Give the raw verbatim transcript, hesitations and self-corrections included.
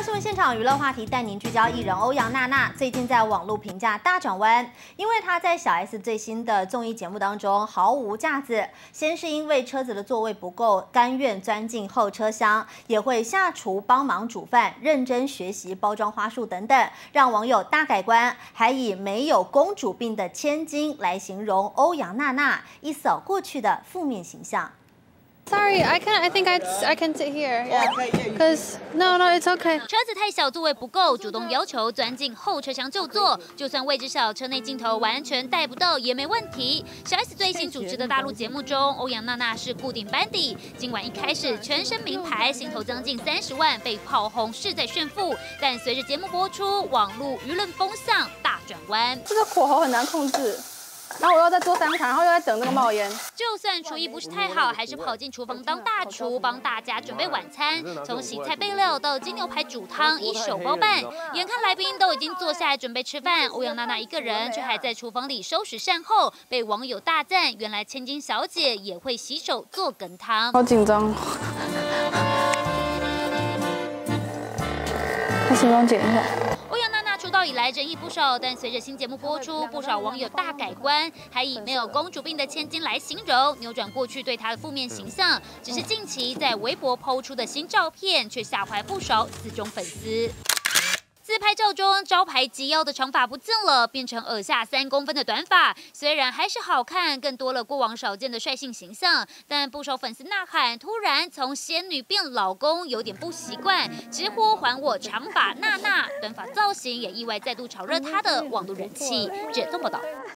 新闻现场娱乐话题带您聚焦艺人欧阳娜娜，最近在网络评价大转弯，因为她在小 S 最新的综艺节目当中毫无架子。先是因为车子的座位不够，甘愿钻进后车厢，也会下厨帮忙煮饭，认真学习包装花束等等，让网友大改观。还以没有公主病的千金来形容欧阳娜娜，一扫过去的负面形象。 Sorry, I can. I think I I can sit here. Yeah. Cause no, no, it's okay. 车子太小，座位不够，主动要求钻进后车厢就坐，就算位置小，车内镜头完全带不到也没问题。小 S 最新主持的大陆节目中，欧阳娜娜是固定班底。尽管一开始全身名牌，薪头将近三十万，被炮轰势在炫富，但随着节目播出，网络舆论风向大转弯。 这个火候很难控制。 然后我又在做三盘，然后又在等那个冒烟。 就算厨艺不是太好，还是跑进厨房当大厨，帮大家准备晚餐。从洗菜备料到金牛排煮汤，一手包办。眼看来宾都已经坐下来准备吃饭，欧阳娜娜一个人却还在厨房里收拾善后，被网友大赞。原来千金小姐也会洗手做羹汤。 好紧张。把形容剪一下。 出道以来争议不少，但随着新节目播出，不少网友大改观，还以没有公主病的千金来形容，扭转过去对她的负面形象。只是近期在微博抛出的新照片，却吓坏不少死忠粉丝。 自拍照中，招牌及腰的长发不见了，变成耳下三公分的短发。虽然还是好看，更多了过往少见的率性形象，但不少粉丝呐喊：突然从仙女变老公，有点不习惯，直呼还我长发娜娜。短发造型也意外再度炒热她的网络人气。这综报道。